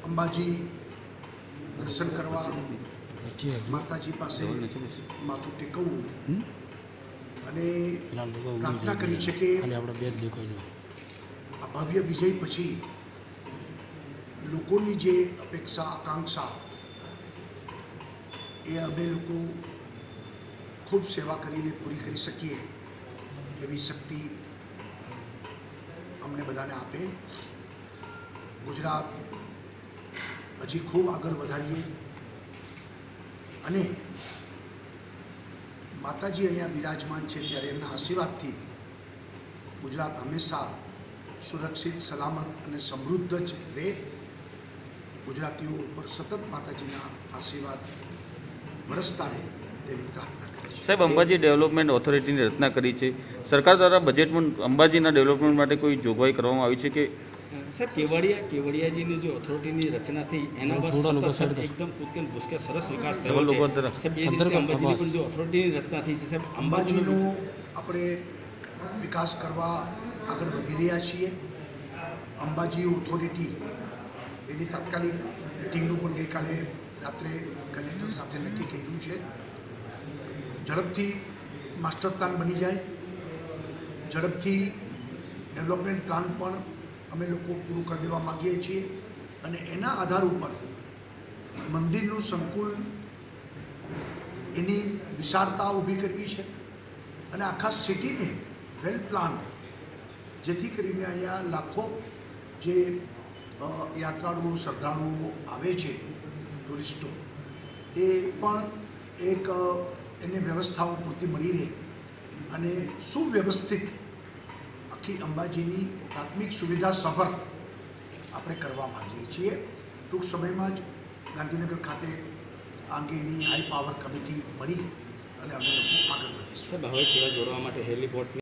અંબાજી દર્શન કરવા માતાજી પાસે માથું ટેકવવું અને પ્રાર્થના કરી છે કે આ ભવ્ય વિજય પછી લોકોની જે અપેક્ષા આકાંક્ષા એ અમે લોકો ખૂબ સેવા કરીને પૂરી કરી શકીએ એવી શક્તિ અમને બધાને આપે. ગુજરાત હજી ખૂબ આગળ વધારીએ અને માતાજી અહીંયા બિરાજમાન છે ત્યારે એમના આશીર્વાદથી ગુજરાત હંમેશા સુરક્ષિત સલામત અને સમૃદ્ધ જ રહે. ગુજરાતીઓ ઉપર સતત માતાજીના આશીર્વાદ વરસતા રહે તેવી પ્રાર્થના કરી છે. સાહેબ, અંબાજી ડેવલપમેન્ટ ઓથોરિટીની રચના કરી છે. સરકાર દ્વારા બજેટમાં અંબાજીના ડેવલપમેન્ટ માટે કોઈ જોગવાઈ કરવામાં આવી છે કે સાહેબ? કેવડિયાજીની જે ઓથોરિટીની રચના થઈ એના બાદ એકદમ કૂદકે ભૂસકે સરસ વિકાસ થયો છે. સાહેબ, એ રીતે અંબાજીની પણ જે ઓથોરિટીની રચના થઈ છે સાહેબ, અંબાજીનો આપણે વિકાસ કરવા આગળ વધી રહ્યા છીએ. અંબાજી ઓથોરિટી એની તાત્કાલિક મિટિંગનું પણ ગઈકાલે રાત્રે કલેક્ટર સાથે નક્કી કર્યું છે. ઝડપથી માસ્ટર પ્લાન બની જાય, ઝડપથી ડેવલપમેન્ટ પ્લાન પણ અમે લોકો પૂરું કરી દેવા માગીએ છીએ અને એના આધાર ઉપર મંદિરનું સંકુલ એની વિશાળતા ઊભી કરવી છે અને આખા સિટીને વેલ પ્લાન, જેથી કરીને અહીંયા લાખો જે યાત્રાળુઓ શ્રદ્ધાળુઓ આવે છે, ટુરિસ્ટો, એ પણ એક એને વ્યવસ્થાઓ પૂરતી મળી રહે અને સુવ્યવસ્થિત આખી અંબાજીની પ્રાથમિક સુવિધા સભર આપણે કરવા માગીએ છીએ. ટૂંક સમયમાં જ ગાંધીનગર ખાતે આ અંગેની હાઈ પાવર કમિટી મળી અને અમે લોકો આગળ વધીશું. હવે સેવા જોડવા માટે હેલિપોર્ટ